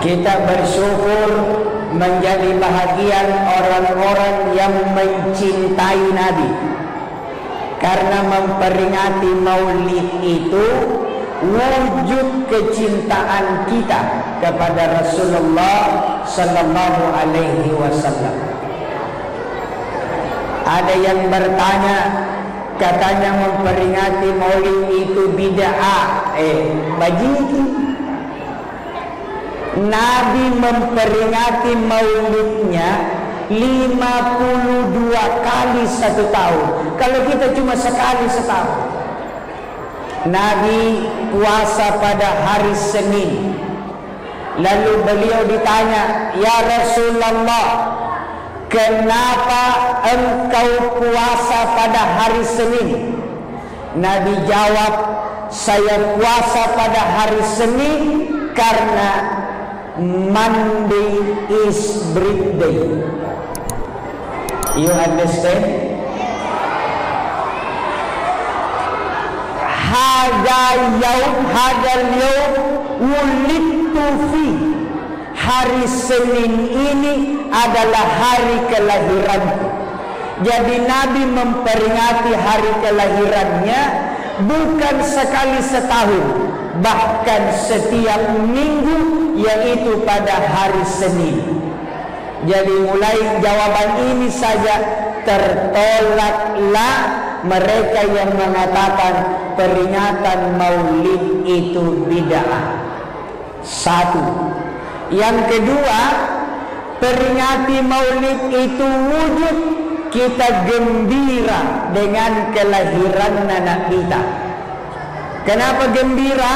Kita bersyukur menjadi bahagian orang-orang yang mencintai Nabi, karena memperingati Maulid itu wujud kecintaan kita kepada Rasulullah sallallahu alaihi wasallam. Ada yang bertanya, katanya memperingati Maulid itu bid'ah. Bajiki. Nabi memperingati maulidnya 52 kali satu tahun. Kalau kita cuma sekali setahun. Nabi puasa pada hari Senin. Lalu beliau ditanya, "Ya Rasulullah, kenapa engkau puasa pada hari Senin?" Nabi jawab, "Saya puasa pada hari Senin karena Monday is birthday." You understand? Hadal yaum wulidtu fi. Hari Senin ini adalah hari kelahiranku. Jadi Nabi memperingati hari kelahirannya bukan sekali setahun, bahkan setiap minggu, yaitu pada hari Senin. Jadi mulai jawaban ini saja tertolaklah mereka yang mengatakan peringatan Maulid itu bid'ah. Satu. Yang kedua, peringati Maulid itu wujud kita gembira dengan kelahiran anak kita. Kenapa gembira?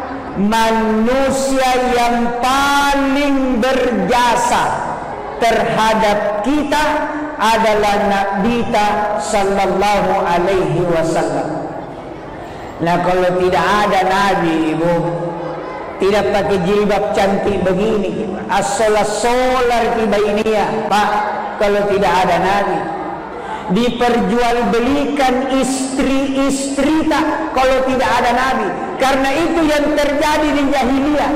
Manusia yang paling berjasa terhadap kita adalah Nabi kita sallallahu alaihi wasallam. Nah, kalau tidak ada Nabi, ibu, tidak pakai jilbab cantik begini, as-solar tiba ini ya, Pak, kalau tidak ada Nabi. Diperjualbelikan istri-istri tak kalau tidak ada Nabi. Karena itu yang terjadi di jahiliyah.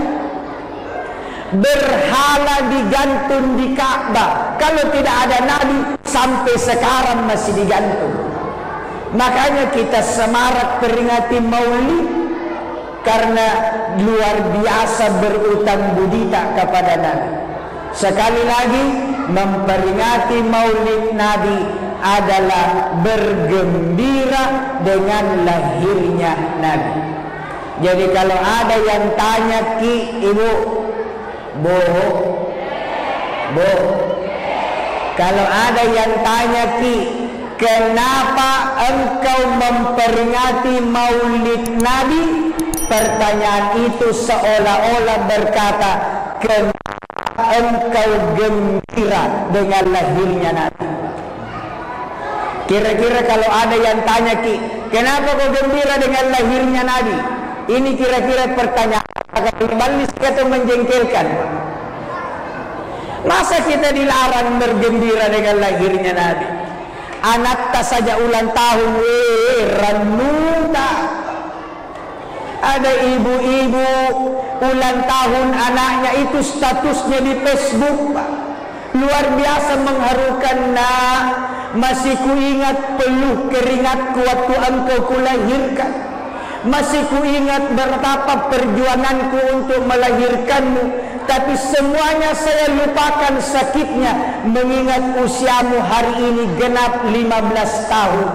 Berhala digantung di Ka'bah. Kalau tidak ada Nabi, sampai sekarang masih digantung. Makanya kita semarak peringati Maulid, karena luar biasa berutang budi tak kepada Nabi. Sekali lagi, memperingati Maulid Nabi adalah bergembira dengan lahirnya Nabi. Jadi kalau ada yang tanya, "Ki, ibu, bo, kalau ada yang tanya, "Ki, kenapa engkau memperingati Maulid Nabi?" Pertanyaan itu seolah-olah berkata, "Kenapa engkau gembira dengan lahirnya Nabi?" Kira-kira kalau ada yang tanya, "Ki, kenapa kau gembira dengan lahirnya Nabi?" Ini kira-kira pertanyaan agak manis atau menjengkelkan. Masa kita dilarang bergembira dengan lahirnya Nabi? Anak tak saja ulang tahun, ranuta. Ada ibu-ibu ulang tahun anaknya itu statusnya di Facebook, Pak. Luar biasa mengharukan. Nah, masih kuingat peluh keringatku waktu engkau kulahirkan. Masih kuingat betapa perjuanganku untuk melahirkanmu. Tapi semuanya saya lupakan sakitnya mengingat usiamu hari ini genap 15 tahun.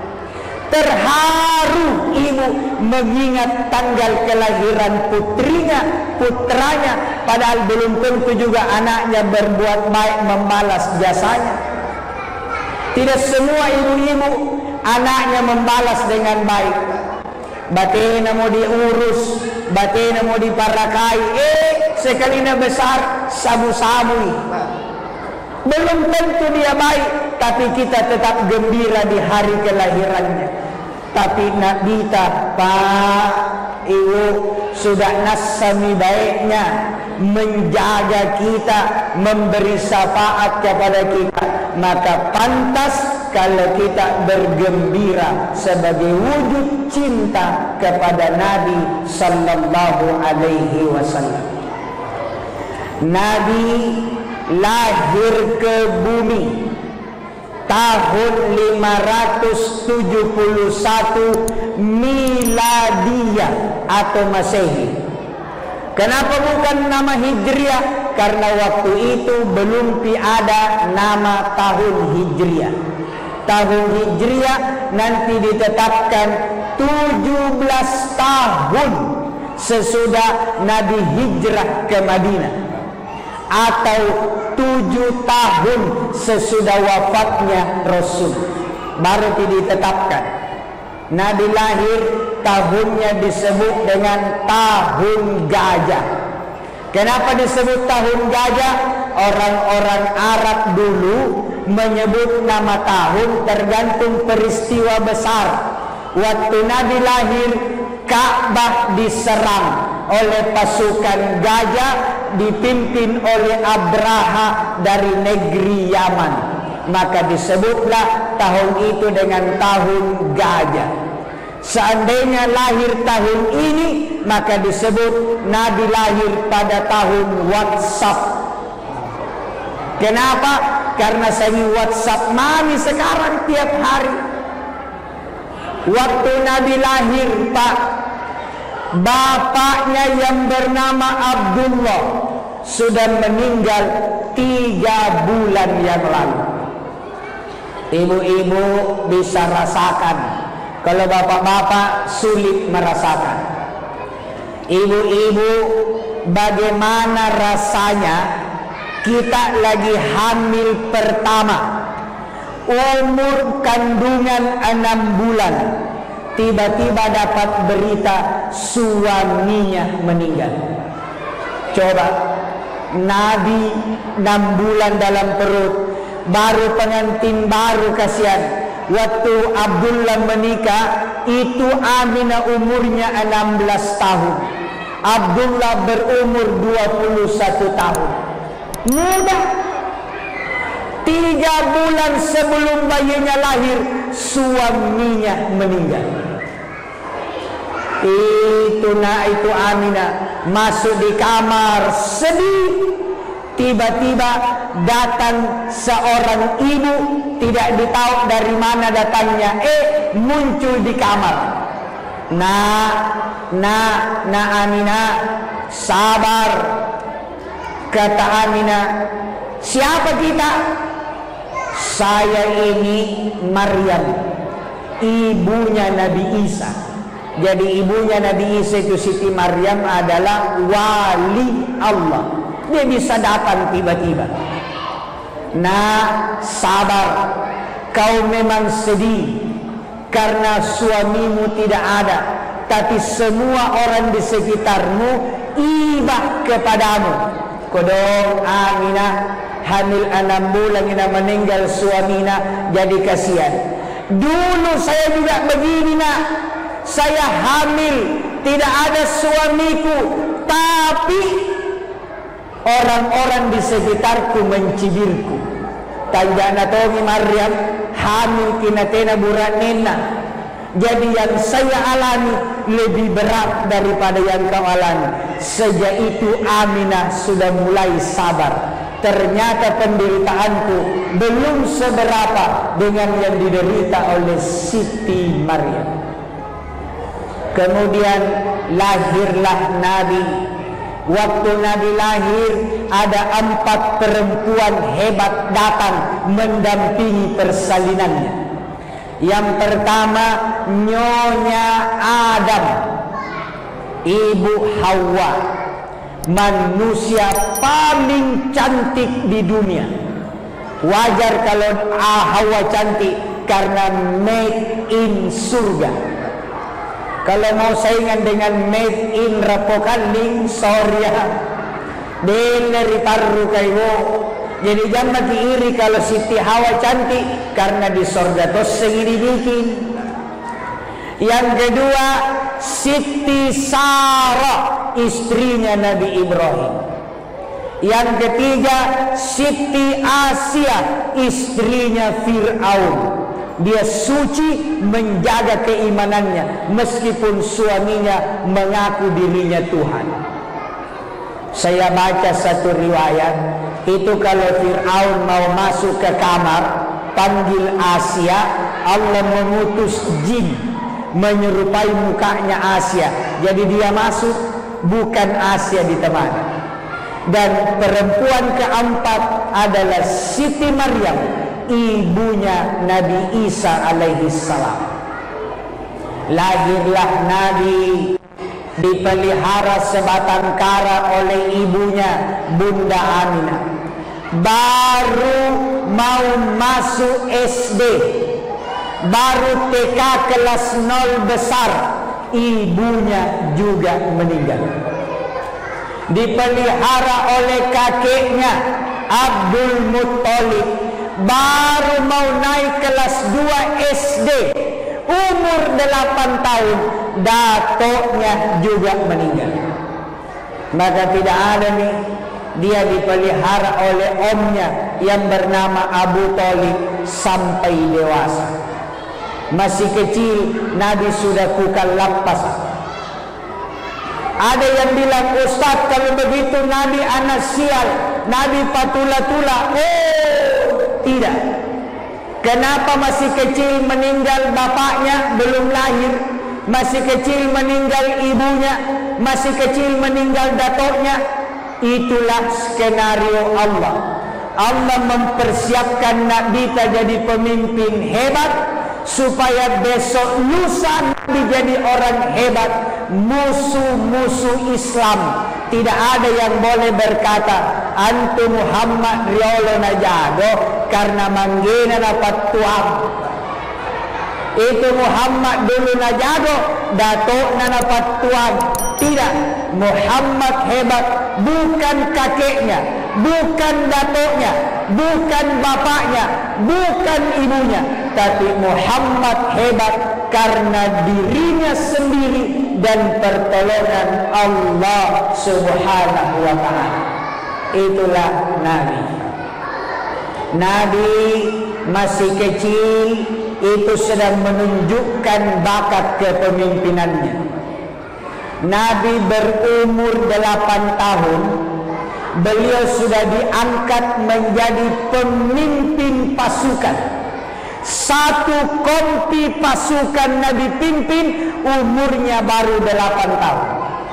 Terharu ibu mengingat tanggal kelahiran putranya, padahal belum tentu juga anaknya berbuat baik membalas jasanya. Tidak semua ibu-ibu anaknya membalas dengan baik. Batena mau diurus, batena mau diparakai, sekalinya besar sabu-sabu. Belum tentu dia baik, tapi kita tetap gembira di hari kelahirannya. Tapi Nabi tak, Pak, ibu, sudah nasami baiknya menjaga kita, memberi syafaat kepada kita, maka pantas kalau kita bergembira sebagai wujud cinta kepada Nabi sallallahu alaihi wasallam. Nabi lahir ke bumi tahun 571 miladiyah atau Masehi. Kenapa bukan nama Hijriah? Karena waktu itu belum ada nama tahun Hijriah. Tahun Hijriah nanti ditetapkan 17 tahun sesudah Nabi hijrah ke Madinah, atau 7 tahun sesudah wafatnya Rasul, baru ditetapkan. Nabi lahir tahunnya disebut dengan tahun gajah. Kenapa disebut tahun gajah? Orang-orang Arab dulu menyebut nama tahun tergantung peristiwa besar. Waktu Nabi lahir, Ka'bah diserang oleh pasukan gajah dipimpin oleh Abraha dari negeri Yaman. Maka disebutlah tahun itu dengan tahun gajah. Seandainya lahir tahun ini, maka disebut Nabi lahir pada tahun WhatsApp. Kenapa? Karena saya WhatsApp mami sekarang tiap hari. Waktu Nabi lahir, Pak, bapaknya yang bernama Abdullah sudah meninggal 3 bulan yang lalu. Ibu-ibu bisa rasakan, kalau bapak-bapak sulit merasakan. Ibu-ibu, bagaimana rasanya kita lagi hamil pertama, umur kandungan 6 bulan, tiba-tiba dapat berita suaminya meninggal. Coba, Nabi 6 bulan dalam perut, baru pengantin baru, kasihan. Waktu Abdullah menikah, itu Aminah umurnya 16 tahun. Abdullah berumur 21 tahun. Muda. 3 bulan sebelum bayinya lahir, suaminya meninggal. Itu Aminah masuk di kamar sedih. Tiba-tiba datang seorang ibu, tidak ditahu dari mana datangnya, muncul di kamar. Aminah, sabar. Kata Aminah, siapa kita? Saya ini Maryam, ibunya Nabi Isa. Jadi ibunya Nabi Isa itu Siti Maryam adalah wali Allah. Dia bisa datang tiba-tiba. Sabar. Kau memang sedih karena suamimu tidak ada, tapi semua orang di sekitarmu iba kepadamu. Kodong Aminah hamil 6 bulan ina meninggal suamina, jadi kasihan. Dulu saya juga begini, nak. Saya hamil, tidak ada suamiku, tapi orang-orang di sekitarku mencibirku. Tanjana tomi Maryam hamil kinatena buranena. Jadi yang saya alami lebih berat daripada yang kau alami. Sejak itu Aminah sudah mulai sabar. Ternyata penderitaanku belum seberapa dengan yang diderita oleh Siti Maryam. Kemudian lahirlah Nabi. Waktu Nabi lahir, ada 4 perempuan hebat datang mendampingi persalinannya. Yang pertama, Nyonya Adam, Ibu Hawa, manusia paling cantik di dunia. Wajar kalau Hawa cantik, karena made in surga. Kalau mau saingan dengan made in Rapokaling, sorry ya, deleri parru kaiwo. Jadi jangan iri kalau Siti Hawa cantik, karena di sorga tos segini bikin. Yang kedua, Siti Sarah, istrinya Nabi Ibrahim. Yang ketiga, Siti Asia, istrinya Fir'aun. Dia suci, menjaga keimanannya meskipun suaminya mengaku dirinya Tuhan. Saya baca satu riwayat, itu kalau Fir'aun mau masuk ke kamar, panggil Asia, Allah mengutus jin menyerupai mukanya Asia. Jadi dia masuk, bukan Asia ditemani. Dan perempuan keempat adalah Siti Maryam, ibunya Nabi Isa alaihi salam. Lahirlah Nabi dipelihara sebatang kara oleh ibunya Bunda Aminah. Baru mau masuk SD, baru TK kelas 0 besar, ibunya juga meninggal. Dipelihara oleh kakeknya Abdul Muttalib. Baru mau naik kelas 2 SD, umur 8 tahun, datuknya juga meninggal. Maka tidak ada nih, dia dipelihara oleh omnya yang bernama Abu Thalib sampai dewasa. Masih kecil Nabi sudah kukal lapas. Ada yang bilang, Ustaz, kalau begitu Nabi anak sial, Nabi patula-tula. Tidak. Kenapa masih kecil meninggal bapaknya, belum lahir? Masih kecil meninggal ibunya, masih kecil meninggal datuknya. Itulah skenario Allah. Allah mempersiapkan Nabi jadi pemimpin hebat, supaya besok lusa Nabi jadi orang hebat. Musuh-musuh Islam tidak ada yang boleh berkata antu Muhammad riolo najago karena manggina dapat tuang. Itu Muhammad dulu najago, datuk na dapat tuang. Tidak, Muhammad hebat bukan kakeknya, bukan datuknya, bukan bapaknya, bukan ibunya, tapi Muhammad hebat karena dirinya sendiri dan pertolongan Allah Subhanahu wa ta'ala. Itulah Nabi. Nabi masih kecil itu sedang menunjukkan bakat kepemimpinannya. Nabi berumur 8 tahun, beliau sudah diangkat menjadi pemimpin pasukan. Satu kompi pasukan Nabi pimpin, umurnya baru 8 tahun.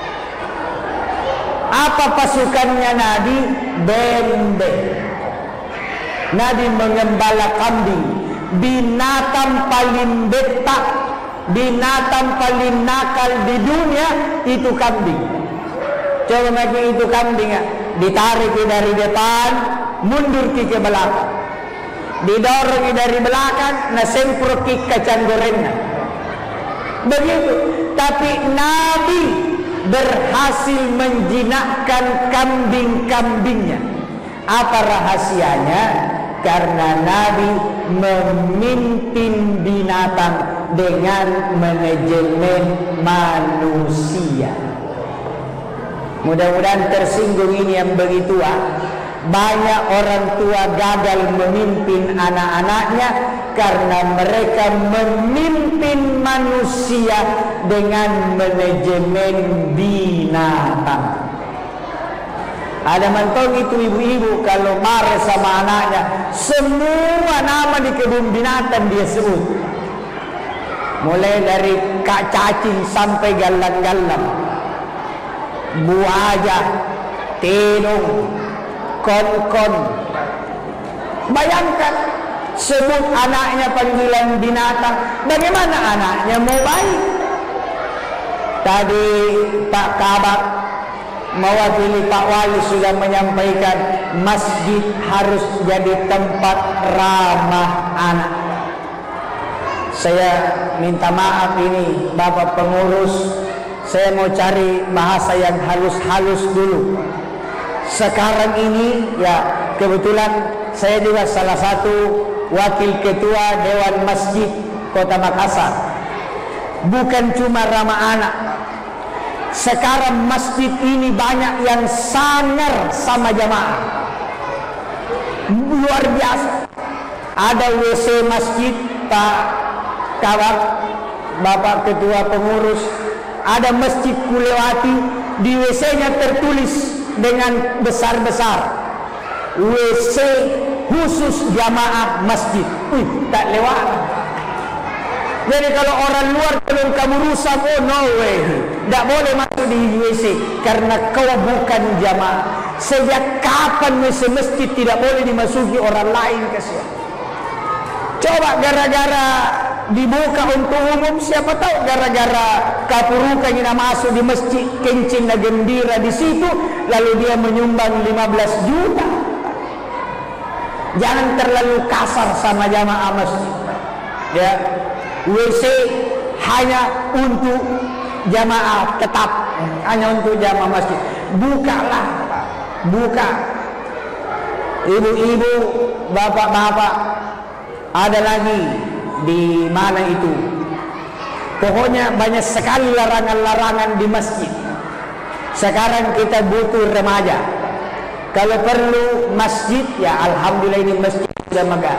Apa pasukannya Nabi? Benteng. Nabi mengembala kambing. Binatang paling betak, binatang paling nakal di dunia itu kambing. Coba lagi itu kambing, ditarik dari depan, mundur ke belakang. Didorong dari belakang, nasempur ke kacang gorengnya. Begitu. Tapi Nabi berhasil menjinakkan kambing-kambingnya. Apa rahasianya? Karena Nabi memimpin binatang dengan manajemen manusia. Mudah-mudahan tersinggung ini yang begitu. Banyak orang tua gagal memimpin anak-anaknya karena mereka memimpin manusia dengan manajemen binatang. Ada mentong itu ibu-ibu kalau marah sama anaknya, semua nama di kebun binatang dia sebut. Mulai dari kak cacing sampai galang-galang, buaya, tenung, kon-kon. Bayangkan, sebut anaknya panggilan binatang, bagaimana anaknya mau baik? Tadi Pak Kabak mewakili Pak Wali sudah menyampaikan masjid harus jadi tempat ramah anak. Saya minta maaf ini Bapak pengurus, saya mau cari bahasa yang halus-halus dulu. Sekarang ini ya kebetulan saya juga salah satu wakil ketua Dewan Masjid Kota Makassar. Bukan cuma ramah anak, sekarang masjid ini banyak yang sangar sama jamaah. Luar biasa. Ada WC masjid Pak Kabak, Bapak Ketua Pengurus, ada masjid Kulewati, di WC-nya tertulis dengan besar-besar. WC khusus jamaah masjid. Tak lewat. Jadi kalau orang luar belum kamu rusak, oh no way, tak boleh masuk di WC karena kau bukan jamaah. Sejak kapan WC masjid tidak boleh dimasuki orang lain? Kasihan. Coba gara-gara dibuka untuk umum, siapa tahu gara-gara kapurukan yang masuk di masjid kencing dan gembira di situ, lalu dia menyumbang 15 juta. Jangan terlalu kasar sama jamaah masjid. Ya, WC hanya untuk jamaah tetap, hanya untuk jamaah masjid. Bukalah, buka. Ibu-ibu, bapak-bapak, ada lagi di mana itu? Pokoknya banyak sekali larangan-larangan di masjid. Sekarang kita butuh remaja. Kalau perlu masjid, ya alhamdulillah ini masjid sudah megah.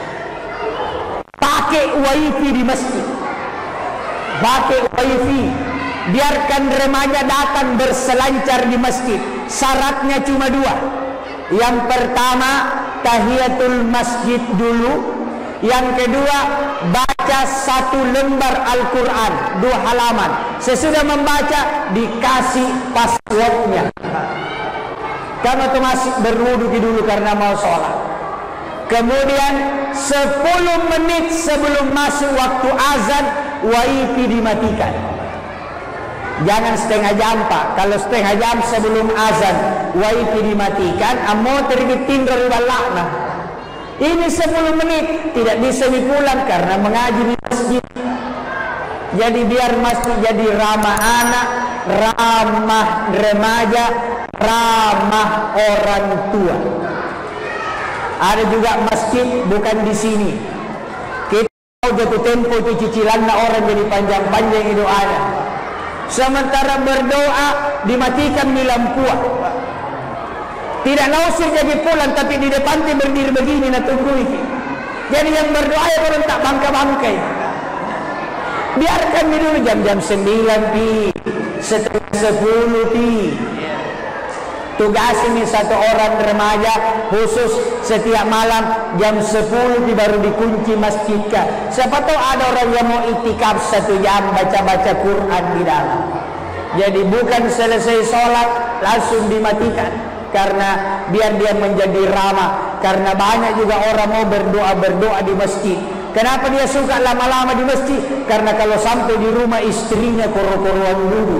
Pakai wifi di masjid. Pakai wifi. Biarkan remaja datang berselancar di masjid. Syaratnya cuma 2. Yang pertama, tahiyatul masjid dulu. Yang kedua, baca 1 lembar Al-Quran, 2 halaman. Sesudah membaca, dikasih passwordnya. Kamu tuh masih berwudu dulu karena mau sholat. Kemudian 10 menit sebelum masuk waktu azan, wifi dimatikan. Jangan setengah jam, Pak. Kalau setengah jam sebelum azan wifi dimatikan, amo terbitin dari balakna. Ini 10 menit tidak bisa dipulang karena mengaji di masjid. Jadi biar masjid jadi ramah anak, ramah remaja, ramah orang tua. Ada juga masjid bukan di sini. Kita mau jatuh tempo itu cicilan orang jadi panjang-panjang itu ada. Sementara berdoa dimatikan di lampu. Tidak langsung jadi pulang, tapi di depan dia berdiri begini nak tunggu ini. Jadi yang berdoa ya orang tak bangka-bangkai. Biarkan dulu jam-jam 9 pi, setengah 10 pi. Tugas ini 1 orang remaja khusus setiap malam jam 10 pi baru dikunci masjid. Siapa tahu ada orang yang mau itikaf 1 jam baca-baca Quran di dalam. Jadi bukan selesai sholat langsung dimatikan. Karena biar dia menjadi ramah. Karena banyak juga orang mau berdoa di masjid. Kenapa dia suka lama-lama di masjid? Karena kalau sampai di rumah istrinya koro-koroan dulu.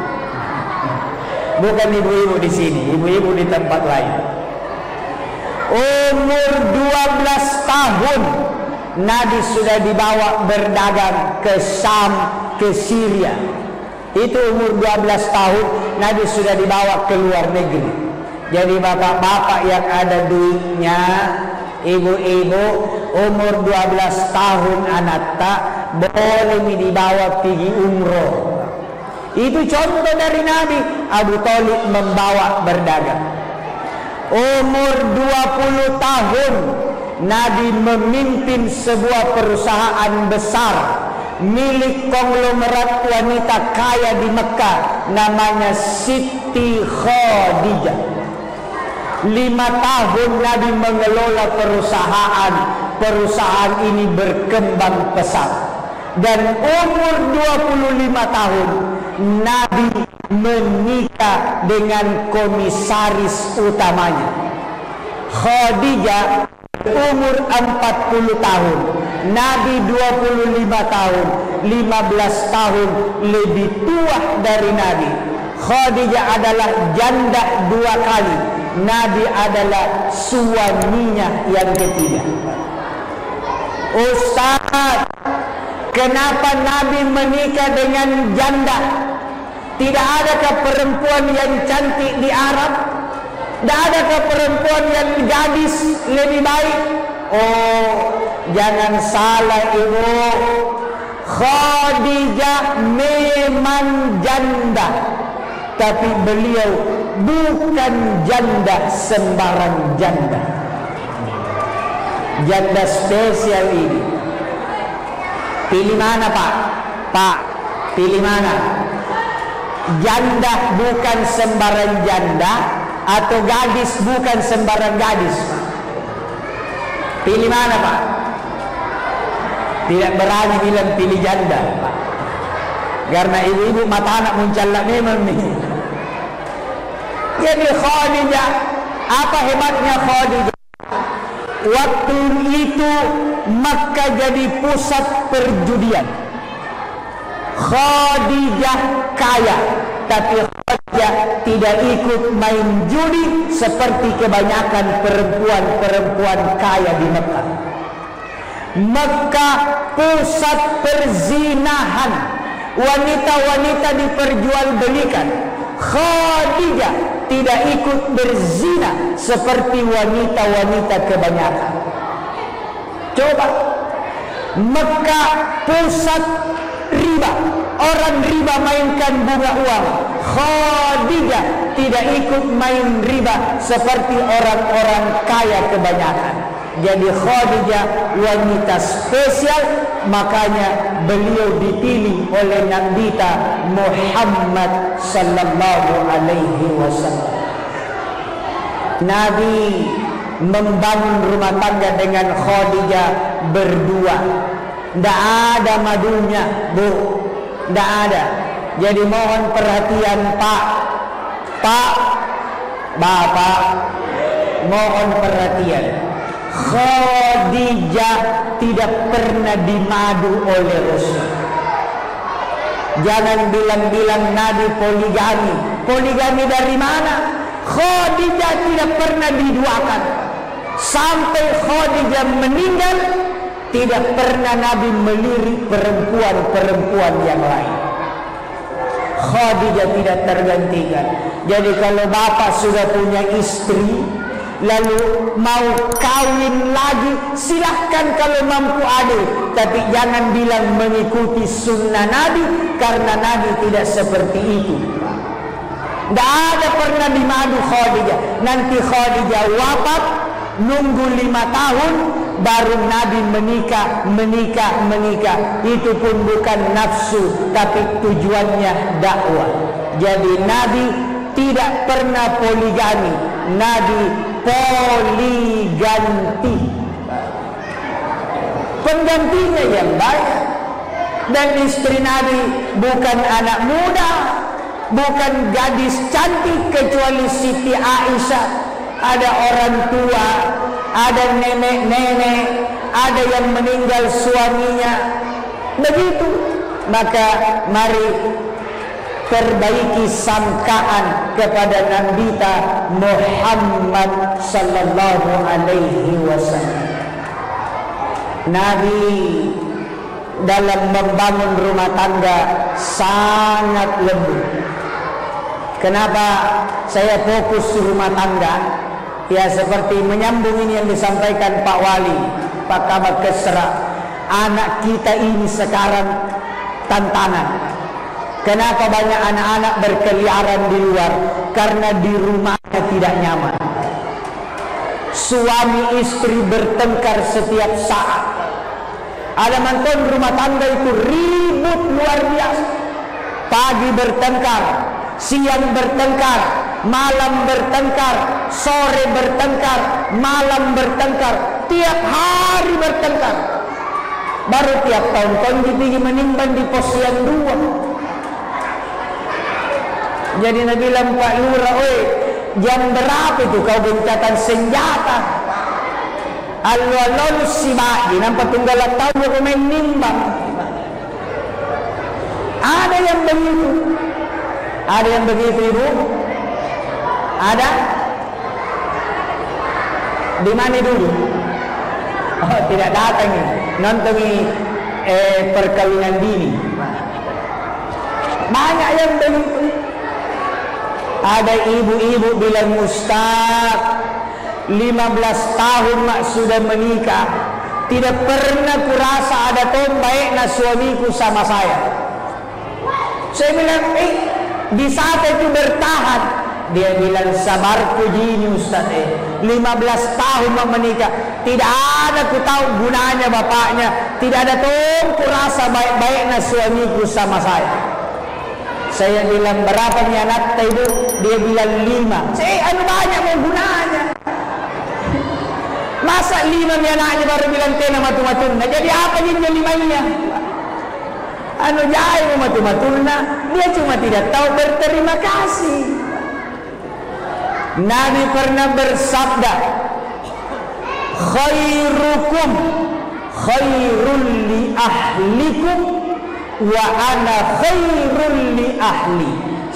Bukan ibu-ibu di sini, ibu-ibu di tempat lain. Umur 12 tahun Nabi sudah dibawa berdagang ke Syam, ke Syria. Itu umur 12 tahun Nabi sudah dibawa ke luar negeri. Jadi bapak-bapak yang ada duitnya, ibu-ibu umur 12 tahun anak tak boleh dibawa pergi umroh. Itu contoh dari Nabi. Abu Thalib membawa berdagang. Umur 20 tahun Nabi memimpin sebuah perusahaan besar milik konglomerat wanita kaya di Mekah, namanya Siti Khadijah. 5 tahun Nabi mengelola perusahaan ini berkembang pesat. Dan umur 25 tahun Nabi menikah dengan komisaris utamanya Khadijah. Umur 40 tahun Nabi 25 tahun 15 tahun lebih tua dari Nabi. Khadijah adalah janda 2 kali. Nabi adalah suaminya yang ketiga. Ustaz, kenapa Nabi menikah dengan janda? Tidak adakah perempuan yang cantik di Arab? Tidak adakah perempuan yang gadis lebih baik? Oh, jangan salah ibu. Khadijah memang janda, tapi beliau bukan janda sembarang janda. Janda spesial ini. Pilih mana Pak? Pak, pilih mana? Janda bukan sembarang janda, atau gadis bukan sembarang gadis, Pak? Pilih mana, Pak? Tidak berani bilang pilih janda, Pak. Karena ibu-ibu mata anak muncalak memang nih. Jadi Khadijah, apa hebatnya Khadijah? Waktu itu Makkah jadi pusat perjudian. Khadijah kaya, tapi Khadijah tidak ikut main judi seperti kebanyakan perempuan-perempuan kaya di Makkah. Makkah pusat perzinahan, wanita-wanita diperjualbelikan. Khadijah tidak ikut berzina seperti wanita-wanita kebanyakan. Coba, Makkah pusat riba, orang riba mainkan bunga uang. Khadijah tidak ikut main riba seperti orang-orang kaya kebanyakan. Jadi Khadijah wanita spesial, makanya beliau dipilih oleh Nabi kita Muhammad sallallahu alaihi wasallam. Nabi membangun rumah tangga dengan Khadijah berdua. Tidak ada madunya, Bu. Tidak ada. Jadi mohon perhatian, Pak, Bapak, mohon perhatian. Khadijah tidak pernah dimadu oleh Rasul. Jangan bilang-bilang Nabi poligami. Poligami dari mana? Khadijah tidak pernah diduakan. Sampai Khadijah meninggal, tidak pernah Nabi melirik perempuan-perempuan yang lain. Khadijah tidak tergantikan. Jadi kalau bapak sudah punya istri, lalu mau kawin lagi, silahkan kalau mampu ada. Tapi jangan bilang mengikuti sunnah Nabi, karena Nabi tidak seperti itu. Tidak ada pernah dimadu Khadijah. Nanti Khadijah wafat, nunggu 5 tahun, baru Nabi menikah. Itu pun bukan nafsu, tapi tujuannya dakwah. Jadi Nabi tidak pernah poligami. Nabi poliganti. Penggantinya yang baik. Dan istri Nabi bukan anak muda, bukan gadis cantik, kecuali Siti Aisyah. Ada orang tua, ada nenek-nenek, ada yang meninggal suaminya. Begitu. Maka mari perbaiki sangkaan kepada Nabi kita Muhammad sallallahu alaihi wasallam. Nabi dalam membangun rumah tangga sangat lembut. Kenapa saya fokus rumah tangga? Ya, seperti menyambung ini yang disampaikan Pak Wali, Pak Kabak Kesra. Anak kita ini sekarang tantangan. Kenapa banyak anak-anak berkeliaran di luar? Karena di rumahnya tidak nyaman. Suami istri bertengkar setiap saat. Ada mantan rumah tangga itu ribut luar biasa. Pagi bertengkar, siang bertengkar, malam bertengkar, sore bertengkar, malam bertengkar, tiap hari bertengkar. Baru tiap tahun pergi menimbang di pos yang 2. Jadi Nabi bilang, Pak Lurah, oi, jam berapa itu kau gencatan senjata? Alwalol sibadi, nampak tunggal tahu aku main nimbang. Ada yang begitu. Ada yang begitu, Ibu? Ada? Di mana dulu? Oh, tidak datang ini. Nonton perkawinan dini. Banyak yang begitu. Ada ibu-ibu bilang, Ustaz, 15 tahun mak sudah menikah, tidak pernah kurasa ada tahun baik na suamiku sama saya. Saya bilang, di saat itu bertahan. Dia bilang, sabarku jini Ustaz, 15 tahun mak menikah, tidak ada ku tahu gunanya bapaknya, tidak ada tahun kurasa baik-baik na suamiku sama saya. Saya bilang, berapa nih anak ibu? Dia bilang 5. Saya banyak mau gunanya. Masa 5 nih anaknya baru bilang tena matu-matulna. Jadi apa ini 5-nya? Jahil mau matu-matulna. Dia cuma tidak tahu berterima kasih. Nabi pernah bersabda, khairukum khairul li ahlikum wa ana khairul li ahli.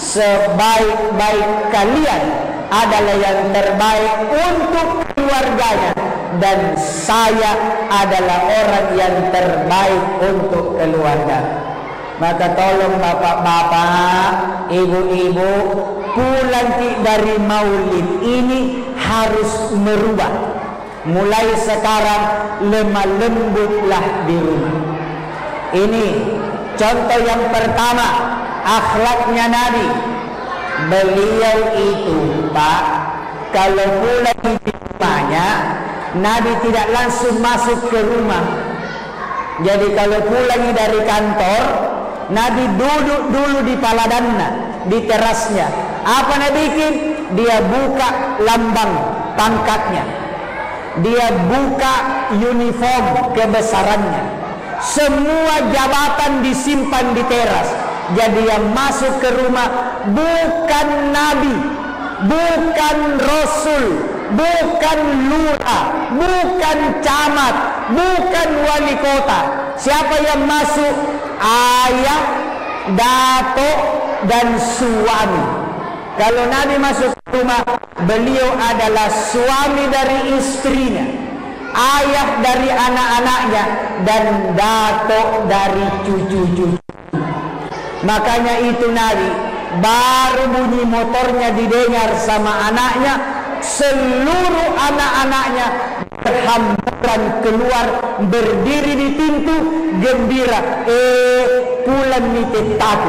Sebaik-baik kalian adalah yang terbaik untuk keluarganya, dan saya adalah orang yang terbaik untuk keluarga. Maka tolong bapak-bapak, ibu-ibu, pulang dari maulid ini harus merubah. Mulai sekarang lemah lembutlah di rumah. Ini contoh yang pertama, akhlaknya Nabi. Beliau itu, Pak, kalau pulang di rumahnya, Nabi tidak langsung masuk ke rumah. Jadi kalau pulang dari kantor, Nabi duduk dulu di paladanna, di terasnya. Apa Nabi bikin? Dia buka lambang pangkatnya, dia buka uniform kebesarannya. Semua jabatan disimpan di teras. Jadi yang masuk ke rumah bukan Nabi, bukan Rasul, bukan lurah, bukan camat, bukan wali kota. Siapa yang masuk? Ayah, datuk, dan suami. Kalau Nabi masuk ke rumah, beliau adalah suami dari istrinya, ayah dari anak-anaknya, dan datuk dari cucu-cucu. Makanya itu Nabi baru bunyi motornya didengar sama anaknya, seluruh anak-anaknya berhamburan keluar, berdiri di pintu gembira, pulang ni tetaku.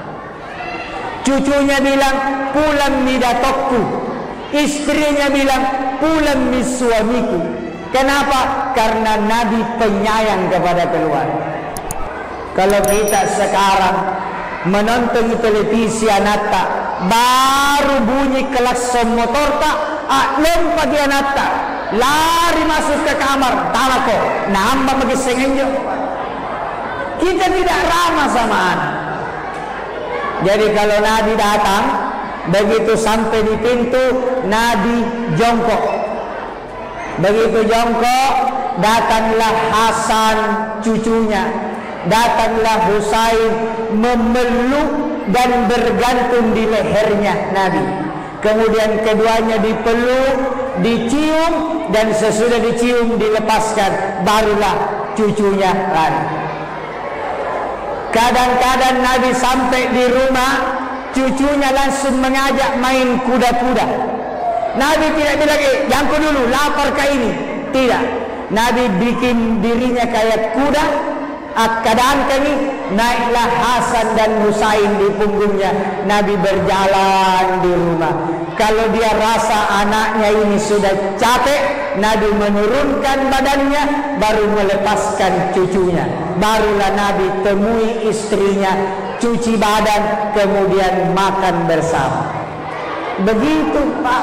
Cucunya bilang, pulang ni datokku. Istrinya bilang, pulang ni suamiku. Kenapa? Karena Nabi penyayang kepada keluarga. Kalau kita sekarang menonton televisi anata, baru bunyi klakson motor tak, lompat di anata, lari masuk ke kamar, talako, nambah bagi sengenjo. Kita tidak ramah sama anak. Jadi kalau Nabi datang, begitu sampai di pintu, Nabi jongkok. Begitu jongkok, datanglah Hasan cucunya, datanglah Husain memeluk dan bergantung di lehernya Nabi. Kemudian keduanya dipeluk, dicium, dan sesudah dicium dilepaskan, barulah cucunya lari. Kadang-kadang Nabi sampai di rumah, cucunya langsung mengajak main kuda-kuda. Nabi tidak bilang, jangkau dulu, lapar kah ini? Tidak. Nabi bikin dirinya kayak kuda. Keadaan kami, naiklah Hasan dan Husain di punggungnya. Nabi berjalan di rumah. Kalau dia rasa anaknya ini sudah capek, Nabi menurunkan badannya, baru melepaskan cucunya. Barulah Nabi temui istrinya, cuci badan, kemudian makan bersama. Begitu Pak.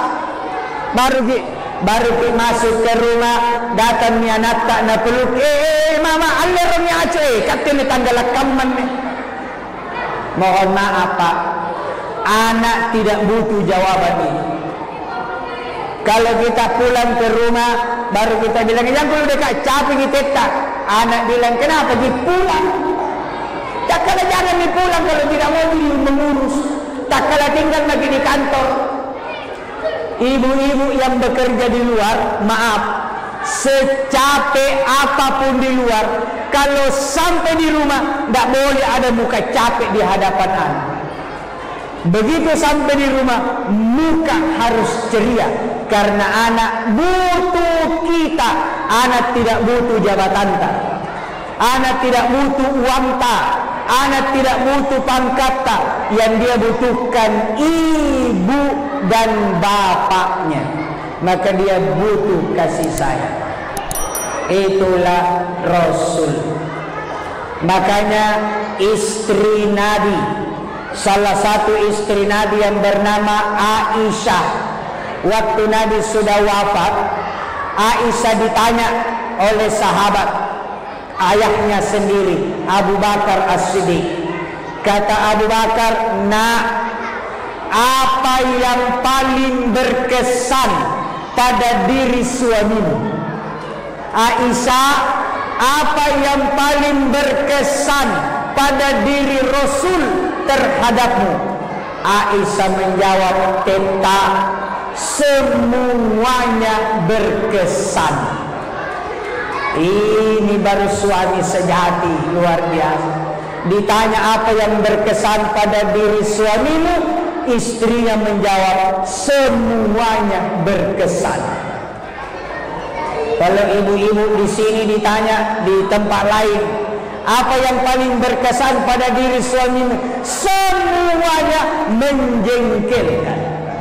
Baru masuk ke rumah, datang ni anak tak nak peluk, mama alerong ni acu, kata ni tanggal kaman ni. Mohon maaf Pak, anak tidak butuh jawaban ini. Kalau kita pulang ke rumah, baru kita bilang, yang perlu dekat capek kita tak. Anak bilang, kenapa dia pulang? Tak kala jangan dia pulang kalau tidak mau mengurus. Tak kala tinggal lagi di kantor. Ibu-ibu yang bekerja di luar, maaf, secapek apapun di luar, kalau sampai di rumah, tidak boleh ada muka capek di hadapan anak. Begitu sampai di rumah, muka harus ceria, karena anak butuh kita. Anak tidak butuh jabatan tak, anak tidak butuh uang tak, anak tidak butuh pangkat tak. Yang dia butuhkan ibu dan bapaknya. Maka dia butuh kasih sayang. Itulah Rasul. Makanya istri Nabi salah satu istri Nabi yang bernama Aisyah. Waktu Nabi sudah wafat, Aisyah ditanya oleh sahabat ayahnya sendiri, Abu Bakar As-Siddiq. Kata Abu Bakar, "Nak, apa yang paling berkesan pada diri suamimu?" Aisyah, "Apa yang paling berkesan pada diri Rasul terhadapmu?" Aisyah menjawab, "Tetap semuanya berkesan." Ini baru suami sejati, luar biasa. Ditanya apa yang berkesan pada diri suamimu, istrinya menjawab, "Semuanya berkesan." Kalau ibu-ibu di sini ditanya di tempat lain, apa yang paling berkesan pada diri suamimu? Semuanya menjengkelkan.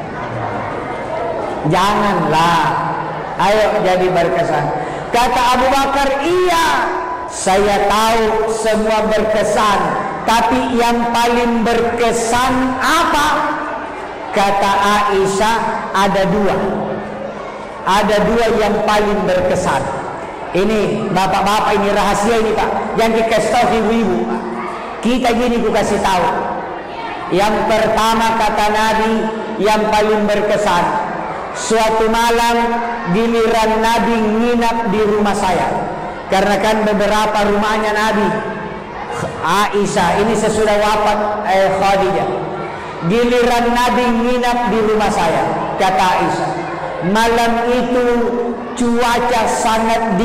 Janganlah, ayo jadi berkesan. Kata Abu Bakar, "Iya, saya tahu semua berkesan, tapi yang paling berkesan apa?" Kata Aisyah, ada dua yang paling berkesan. Ini bapak-bapak, ini rahasia ini Pak, yang dikasih tahu ibu-ibu. Kita gini ku kasih tahu. Yang pertama kata Nabi, yang paling berkesan, suatu malam giliran Nabi nginap di rumah saya. Karena kan beberapa rumahnya Nabi, Aisyah ini sesudah wafat Khadijah. Giliran Nabi nginap di rumah saya, kata Aisyah. Malam itu cuaca sangat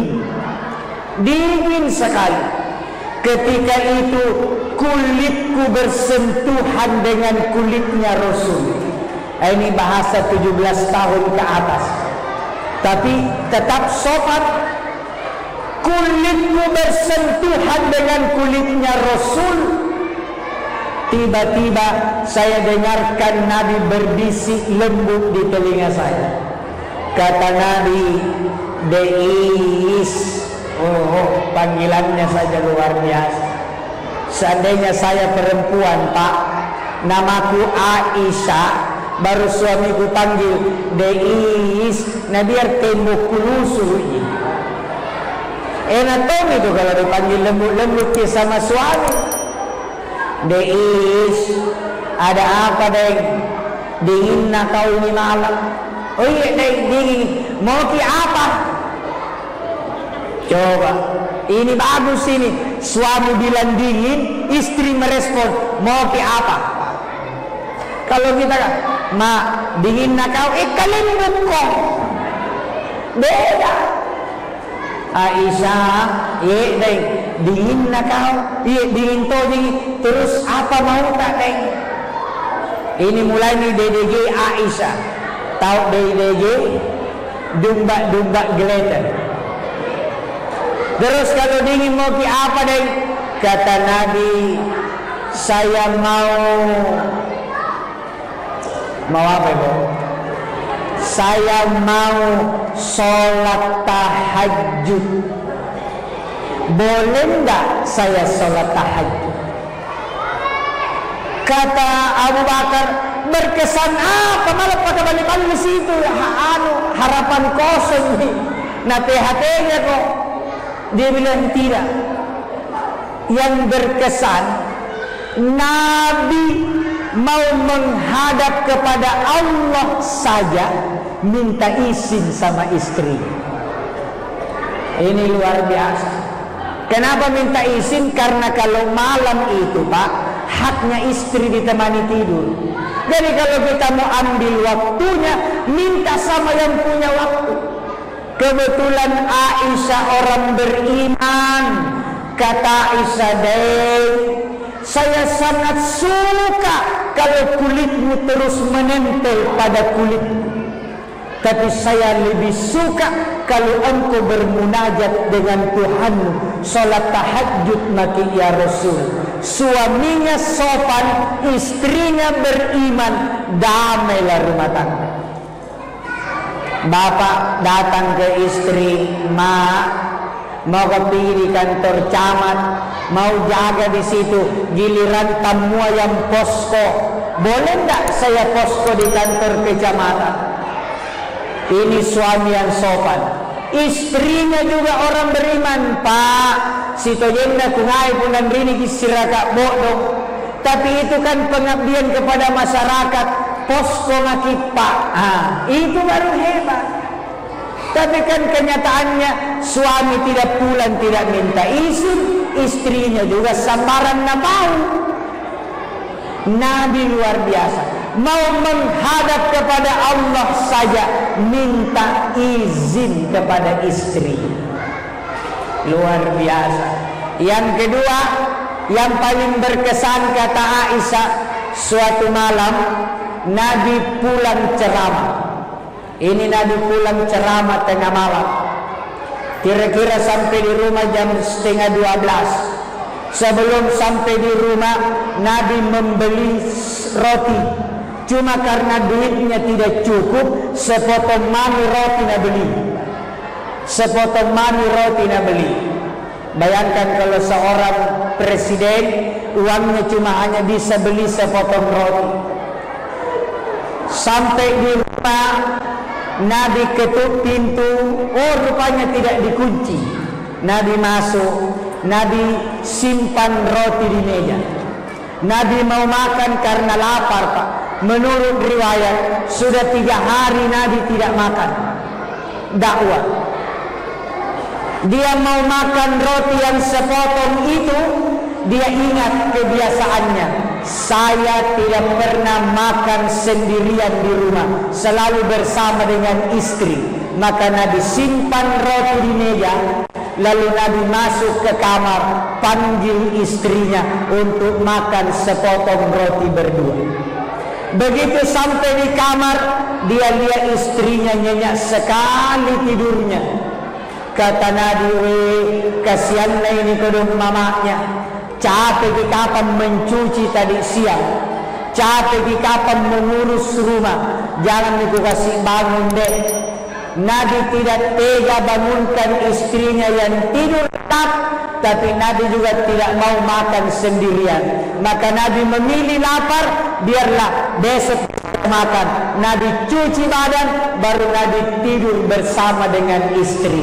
dingin sekali. Ketika itu kulitku bersentuhan dengan kulitnya Rasul. Ini bahasa 17 tahun ke atas, tapi tetap sopan. Kulitku bersentuhan dengan kulitnya Rasul. Tiba-tiba saya dengarkan Nabi berbisik lembut di telinga saya. Kata Nabi, "Deis." Oh, panggilannya saja luar biasa. Seandainya saya perempuan Pak, namaku Aisyah, baru suamiku panggil Deis, nah biar tembok kulusul. Enak itu kalau dipanggil lembut-lembut sama suami. Deis, ada apa Deng? Dingin nak kau ini malam? Oh iya Deng, dingin. Mau ki apa? Coba, ini bagus ini. Suami bilang dingin, istri merespon, mau ki apa? Kalau kita kan, "Ma, dingin nak kau?" Kalian bukan. Beda. Aisyah, "Iya Deng, dingin nak kau?" "Iya dingin toh dingin." "Terus apa mau tak Deng?" Ini mulai nih DDG Aisyah. Tahu DDG? Dumba geleter. Terus kalau dingin mau ki apa Deng? Kata Nabi, "Saya mau apa Ibu? Saya mau sholat tahajud. Boleh enggak saya sholat tahajud?" Kata Abu Bakar, "Berkesan apa? Malah pada balik-balik di situ. Harapan kosong nih. Nah PHT-nya kok." Dia bilang tidak. Yang berkesan, Nabi mau menghadap kepada Allah saja minta izin sama istri. Ini luar biasa. Kenapa minta izin? Karena kalau malam itu Pak, haknya istri ditemani tidur. Jadi kalau kita mau ambil waktunya, minta sama yang punya waktu. Kebetulan Aisyah orang beriman. Kata Aisyah, "Deng, saya sangat suka kalau kulitmu terus menempel pada kulitku. Tapi saya lebih suka kalau engkau bermunajat dengan Tuhanmu, sholat tahajud maki ya Rasul." Suaminya sopan, istrinya beriman, damailah rumah tangga. Bapak datang ke istri, "Ma, mau pergi di kantor camat, mau jaga di situ, giliran tamu yang posko. Boleh enggak saya posko di kantor kecamatan? Ini suami yang sopan. Istrinya juga orang beriman. Pak, sito jenda kungai punan rini kisiraka bodoh. Tapi itu kan pengabdian kepada masyarakat. Posko ngakit Pak. Itu baru hebat. Tapi kan kenyataannya suami tidak pulang, tidak minta izin, istrinya juga sambaran na mau. Nabi luar biasa, mau menghadap kepada Allah saja minta izin kepada istri. Luar biasa. Yang kedua, yang paling berkesan kata Aisyah, suatu malam Nabi pulang ceramah. Ini Nabi pulang ceramah tengah malam. Kira-kira sampai di rumah jam 11:30. Sebelum sampai di rumah, Nabi membeli roti. Cuma karena duitnya tidak cukup, sepotong mani roti Nabi beli. Sepotong mani roti Nabi beli. Bayangkan kalau seorang presiden uangnya cuma hanya bisa beli sepotong roti. Sampai di rumah, Nabi ketuk pintu. Oh, rupanya tidak dikunci. Nabi masuk. Nabi simpan roti di meja. Nabi mau makan karena lapar, Pak. Menurut riwayat sudah 3 hari Nabi tidak makan. Dakwah. Dia mau makan roti yang sepotong itu. Dia ingat kebiasaannya. Saya tidak pernah makan sendirian di rumah, selalu bersama dengan istri. Maka Nabi simpan roti di meja. Lalu Nabi masuk ke kamar, panggil istrinya untuk makan sepotong roti berdua. Begitu sampai di kamar, dia lihat istrinya nyenyak sekali tidurnya. Kata Nabi, kasihanlah ini kedua mamanya. Capek di kapan mencuci tadi siang, capek di kapan mengurus rumah. Jangan aku kasih bangun deh. Nabi tidak tega bangunkan istrinya yang tidur tetap, tapi Nabi juga tidak mau makan sendirian. Maka Nabi memilih lapar, biarlah besok makan. Nabi cuci badan, baru Nabi tidur bersama dengan istri.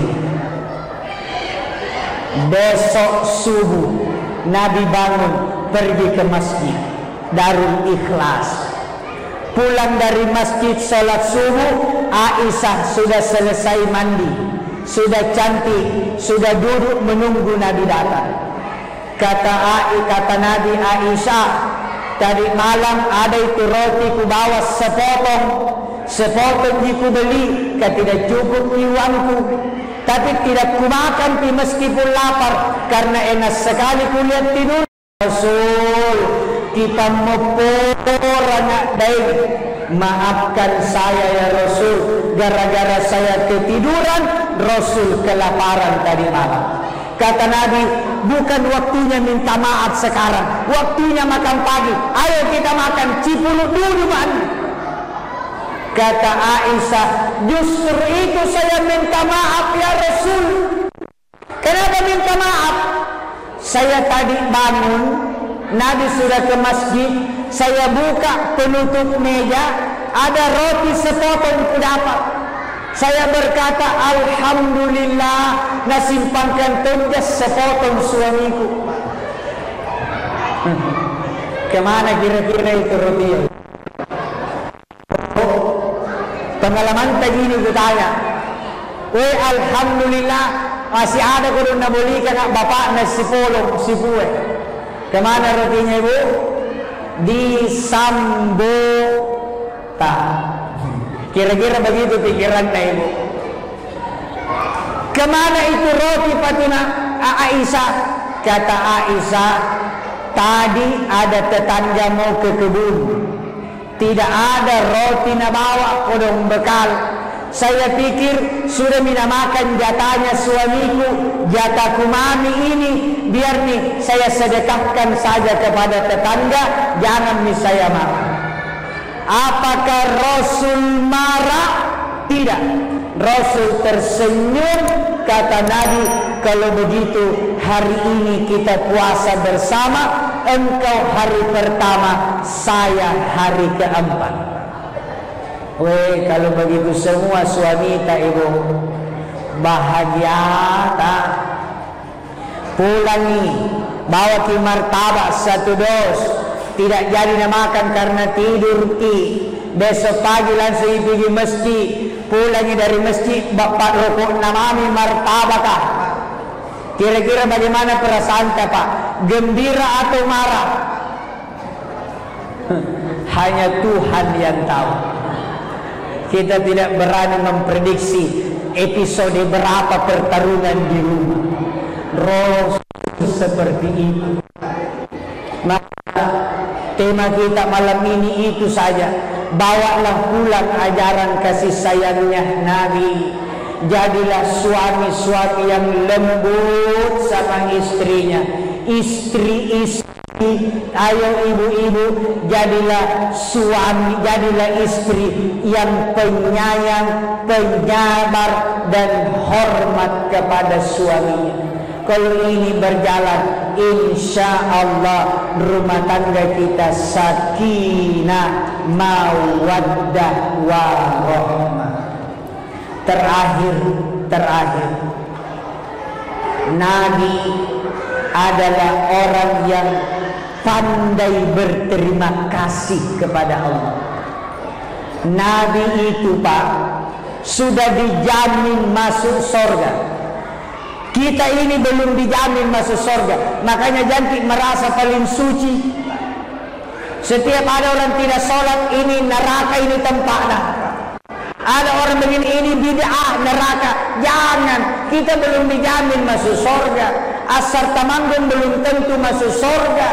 Besok subuh Nabi bangun, pergi ke masjid Darul Ikhlas. Pulang dari masjid salat subuh, Aisyah sudah selesai mandi, sudah cantik, sudah duduk menunggu Nabi datang. Kata Nabi, Aisyah, tadi malam ada itu roti ku bawa sepotong ku beli, tidak cukup uangku, tapi tidak ku makan meskipun lapar karena enak sekali ku lihat tidur. Rasul, kita mempor anak baik, maafkan saya ya Rasul, gara-gara saya ketiduran, Rasul kelaparan tadi malam. Kata Nabi, bukan waktunya minta maaf sekarang, waktunya makan pagi. Ayo kita makan cipuluk dulu mandi. Kata Aisyah, justru itu saya minta maaf ya Rasul. Kenapa minta maaf? Saya tadi bangun, Nabi sudah ke masjid, saya buka penutup meja, ada roti sepotong ku dapat. Saya berkata, Alhamdulillah, nasimpankan tunjas sepotong suamiku. Kemana kira-kira itu roti? Pengalaman tadi ini ku tanya, Alhamdulillah, masih ada kudu nabolikan bapak nasi polong, si pue. Kemana rotinya ibu? Di Sambota. Kira-kira begitu pikirannya ibu. Kemana itu roti Fatima? Aisyah. Kata Aisyah, tadi ada tetangga mau ke kebun, tidak ada roti na bawa kodong bekal. Saya pikir sudah mina makan jatahnya suamiku, jatahku mami ini, biar nih saya sedekahkan saja kepada tetangga, jangan nih saya makan. Apakah Rasul marah? Tidak. Rasul tersenyum, Kata Nabi, kalau begitu hari ini kita puasa bersama, engkau hari pertama, saya hari keempat. Weh, kalau begitu semua suami tak ibu bahagia tak? Pulangi, bawa ki martabak 1 dos. Tidak jadi nak makan karena tidur ki. Besok pagi langsung pergi masjid. Pulangi dari masjid, bapak rokok namami martabak. Kira-kira bagaimana perasaan Pak? Gembira atau marah? Hanya Tuhan yang tahu. Kita tidak berani memprediksi episode berapa pertarungan di rumah. Roh seperti itu. Maka tema kita malam ini itu saja. Bawalah pulang ajaran kasih sayangnya Nabi. Jadilah suami-suami yang lembut sama istrinya. Istri-istri, ayo ibu-ibu, jadilah suami, jadilah istri yang penyayang, penyabar dan hormat kepada suaminya. Kalau ini berjalan, insya Allah rumah tangga kita sakinah, mawaddah, warahmah. Terakhir, Nabi adalah orang yang pandai berterima kasih kepada Allah. Nabi itu Pak sudah dijamin masuk surga. Kita ini belum dijamin masuk surga. Makanya jangan merasa paling suci. Setiap ada orang tidak sholat, ini neraka, ini tempatnya. Ada orang begini, ini bid'ah, neraka. Jangan, kita belum dijamin masuk surga. Asar Temanggung belum tentu masuk surga.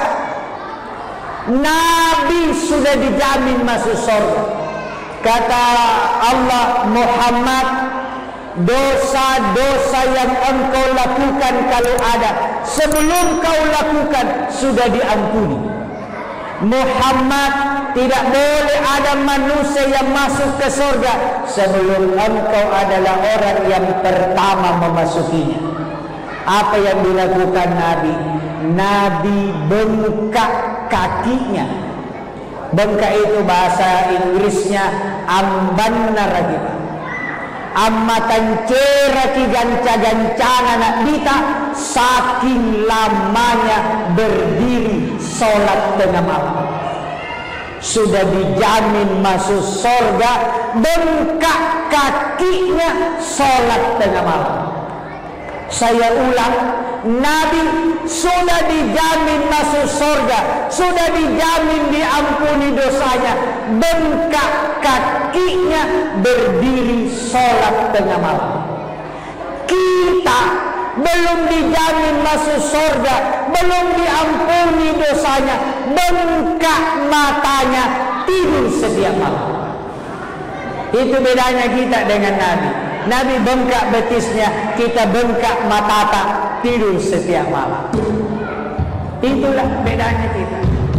Nabi sudah dijamin masuk surga. Kata Allah, Muhammad, dosa-dosa yang engkau lakukan kalau ada, sebelum kau lakukan sudah diampuni. Muhammad, tidak boleh ada manusia yang masuk ke surga sebelum engkau adalah orang yang pertama memasukinya. Apa yang dilakukan Nabi? Nabi bengkak kakinya. Bengkak itu bahasa Inggrisnya ambanna ragita. Amatan cera ki ganca-gancana nak dita, saking lamanya berdiri solat tengah malam. Sudah dijamin masuk surga, bengkak kakinya solat tengah malam. Saya ulang, Nabi sudah dijamin masuk surga, sudah dijamin diampuni dosanya, bengkak kakinya berdiri sholat tengah malam. Kita belum dijamin masuk surga, belum diampuni dosanya, bengkak matanya, tidur setiap malam. Itu bedanya kita dengan Nabi. Nabi bengkak betisnya, kita bengkak matata, tidur setiap malam. Itulah bedanya kita.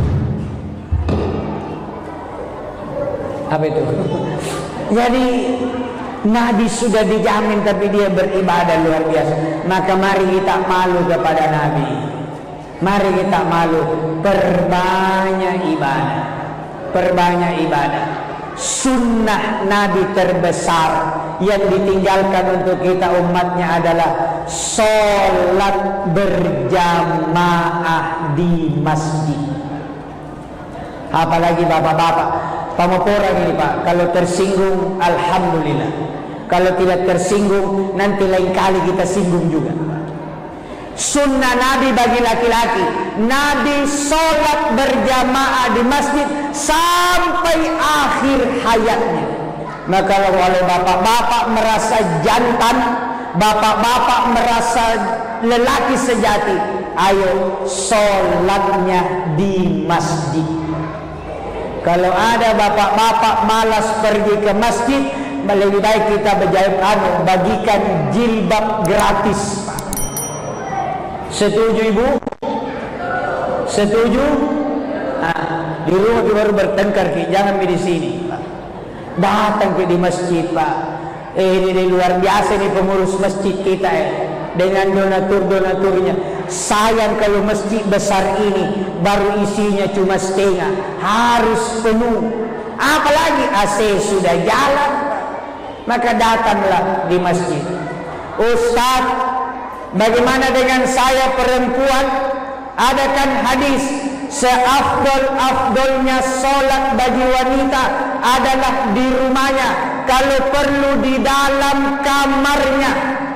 Apa itu? Jadi Nabi sudah dijamin tapi dia beribadah luar biasa. Maka mari kita malu kepada Nabi. Mari kita malu, perbanyak ibadah. Perbanyak ibadah. Sunnah Nabi terbesar yang ditinggalkan untuk kita umatnya adalah sholat berjamaah di masjid. Apalagi bapak-bapak Pamupuran ini Pak, kalau tersinggung alhamdulillah, kalau tidak tersinggung nanti lain kali kita singgung juga. Sunnah Nabi bagi laki-laki, Nabi sholat berjamaah di masjid sampai akhir hayatnya. Maka kalau bapak-bapak merasa jantan, bapak-bapak merasa lelaki sejati, ayo sholatnya di masjid. Kalau ada bapak-bapak malas pergi ke masjid, lebih baik kita bagikan jilbab gratis. Setuju Ibu? Setuju? Nah, di rumah kita baru bertengkar, jangan di sini. Datang ke di masjid Pak. Ini luar biasa nih pengurus masjid kita dengan donatur-donaturnya. Sayang kalau masjid besar ini baru isinya cuma setengah, harus penuh. Apalagi AC sudah jalan, maka datanglah di masjid. Ustaz, bagaimana dengan saya perempuan? Ada kan hadis, seafdol-afdolnya sholat bagi wanita adalah di rumahnya, kalau perlu di dalam kamarnya.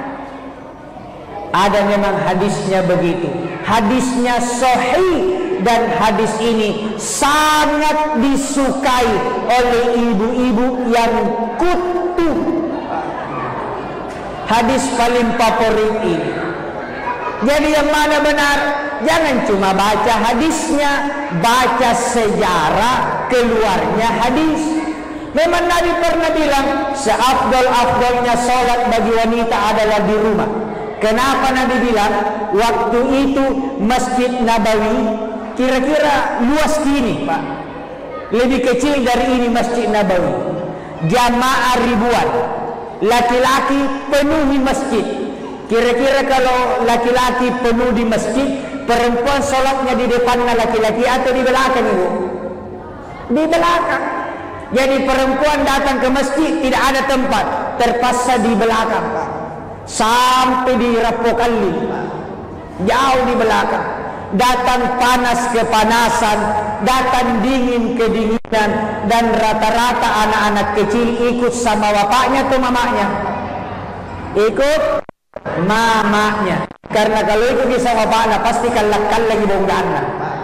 Ada memang hadisnya begitu. Hadisnya sahih, dan hadis ini sangat disukai oleh ibu-ibu yang kutu. Hadis paling favorit ini. Jadi yang mana benar? Jangan cuma baca hadisnya, baca sejarah keluarnya hadis. Memang Nabi pernah bilang seafdol-afdolnya sholat bagi wanita adalah di rumah. Kenapa Nabi bilang? Waktu itu Masjid Nabawi kira-kira luas gini, Pak. Lebih kecil dari ini Masjid Nabawi. Jamaah ribuan. Laki-laki penuhi masjid. Kira-kira kalau laki-laki penuh di masjid, perempuan sholatnya di depannya laki-laki atau di belakang, Ibu? Di belakang. Jadi perempuan datang ke masjid tidak ada tempat, terpaksa di belakang, Pak. Sampai di Rapokali, jauh di belakang. Datang panas kepanasan, datang dingin kedinginan, dan rata-rata anak-anak kecil ikut sama bapaknya atau mamanya? Ikut mamanya. Karena kalau ikut sama bapaknya pasti kalak-kalak lagi bonggaannya.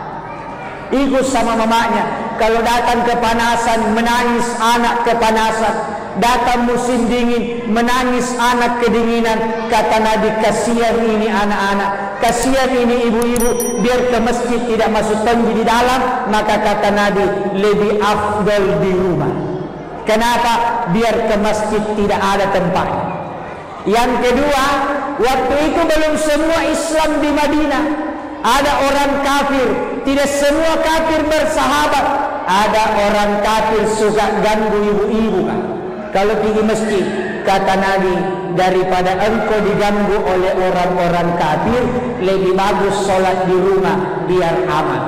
Ikut sama mamanya. Kalau datang kepanasan, menangis anak kepanasan. Datang musim dingin, menangis anak kedinginan. Kata Nabi, kasihan ini anak-anak, kasihan ini ibu-ibu, biar ke masjid tidak masuk tanggi di dalam. Maka kata Nabi, lebih afdal di rumah. Kenapa? Biar ke masjid tidak ada tempat. Yang kedua, waktu itu belum semua Islam di Madinah. Ada orang kafir, tidak semua kafir bersahabat. Ada orang kafir suka ganggu ibu-ibu, kan? Kalau pergi masjid, kata Nabi, daripada engkau diganggu oleh orang-orang kafir, lebih bagus sholat di rumah biar aman.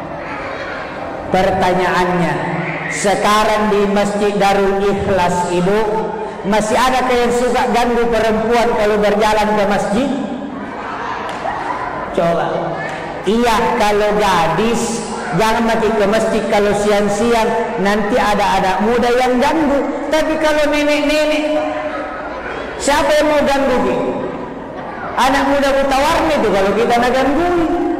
Pertanyaannya, sekarang di Masjid Darul Ikhlas, Ibu, masih ada yang suka ganggu perempuan kalau berjalan ke masjid? Coba. Iya, kalau gadis jangan mati ke masjid kalau siang-siang, nanti ada anak muda yang ganggu. Tapi kalau nenek-nenek, siapa yang mau ganggu kita? Anak muda buta warna itu kalau kita nak ganggu.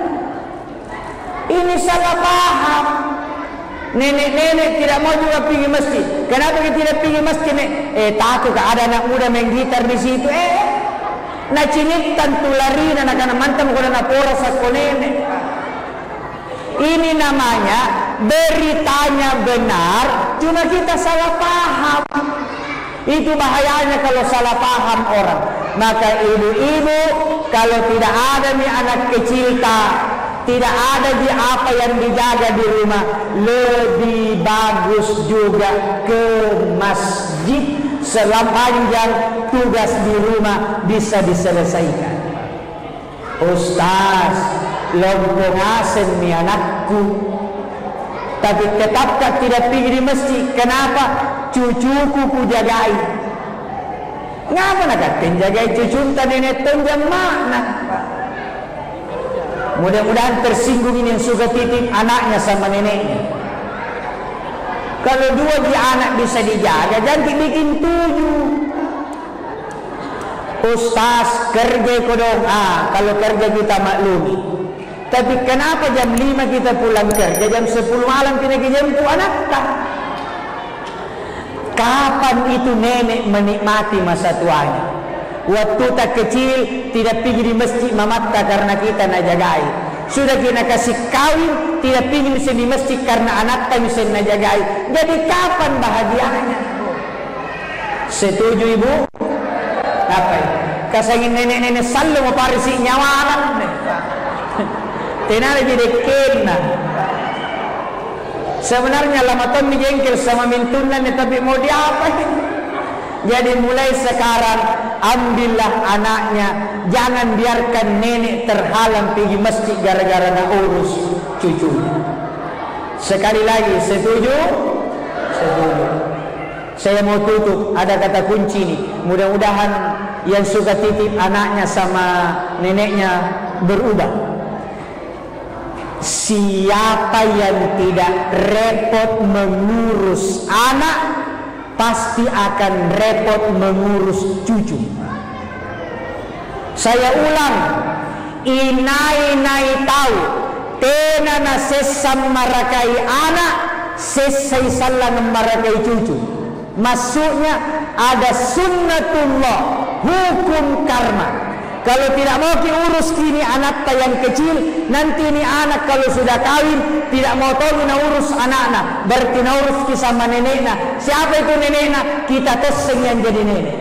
Ini salah paham. Nenek-nenek tidak mau juga pergi masjid. Kenapa kita tidak pergi masjid? Takut ada anak muda main gitar di situ. Na cinitan tularin anak-anak mantam kalau na pora sako nenek. Ini namanya beritanya benar, cuma kita salah paham. Itu bahayanya kalau salah paham orang. Maka ibu-ibu, kalau tidak ada nih anak kecil tidak ada di apa yang dijaga di rumah, lebih bagus juga ke masjid. Sepanjang tugas di rumah bisa diselesaikan. Ustaz, lompong asen nih anakku, tapi tetapkah tidak pergi di masjid? Kenapa? Cucuku ku jagai. Ngapa nak penjagai cucu nenek tunjang mana? Mudah-mudahan tersinggung ini yang suka titip anaknya sama neneknya. Kalau dua di anak bisa dijaga, jangan bikin 7. Ustaz, kerja kodong. Kalau kerja kita maklumi. Tapi kenapa jam 5 kita pulang kerja, jam 10 malam kita jemput anak? Kapan itu nenek menikmati masa tuanya? Waktu tak kecil tidak pergi di masjid mamatta karena kita nak jagai. Sudah kita kasih kawin, tidak pergi di masjid karena anak tak bisa nak jagai. Jadi kapan bahagianya? Setuju ibu? Apa itu? Kasangin nenek-nenek selalu mau parisi nyawaran. Tenang jadi kena. Sebenarnya lama tahun jengkel sama mintunan, tapi mau diapa? Jadi mulai sekarang ambillah anaknya, jangan biarkan nenek terhalang pergi masjid gara-gara nak urus cucunya. Sekali lagi, setuju? Setuju. Saya mau tutup, ada kata kunci nih. Mudah-mudahan yang suka titip anaknya sama neneknya berubah. Siapa yang tidak repot mengurus anak, pasti akan repot mengurus cucu. Saya ulang, inai-nai tahu, tenana sesam marakai anak, sesai salang marakai cucu. Maksudnya ada sunnatullah, hukum karma. Kalau tidak mau urus kini anak yang kecil, nanti ini anak kalau sudah kawin tidak mau tahu nak urus anak-anak, berarti nak urus sama neneknya. Siapa itu neneknya? Kita teseng yang jadi nenek.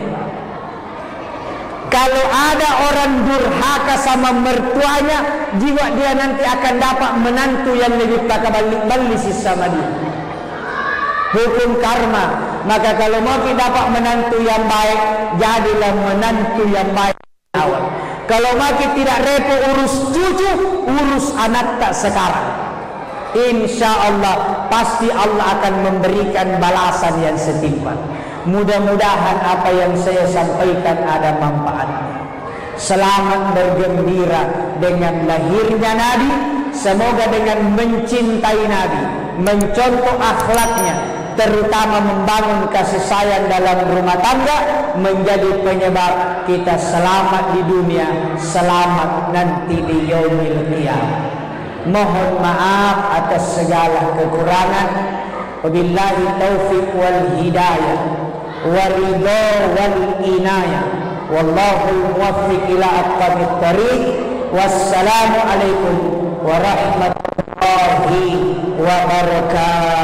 Kalau ada orang durhaka sama mertuanya, jiwa dia nanti akan dapat menantu yang lebih balik-balik sama dia. Hukum karma. Maka kalau mau kita dapat menantu yang baik, jadilah menantu yang baik awal. Kalau makin tidak repot urus cucu, urus anak tak sekarang. Insya Allah pasti Allah akan memberikan balasan yang setimpal. Mudah-mudahan apa yang saya sampaikan ada manfaatnya. Selamat bergembira dengan lahirnya Nabi. Semoga dengan mencintai Nabi, mencontoh akhlaknya, terutama membangun kasih sayang dalam rumah tangga, menjadi penyebab kita selamat di dunia, selamat nanti di yaumil qiyamah. Mohon maaf atas segala kekurangan. Wabillahi taufiq wal hidayah, waridha wal inayah, wallahul muwaffiq ila aqwamit thariq. Wassalamu alaikum warahmatullahi wabarakatuh.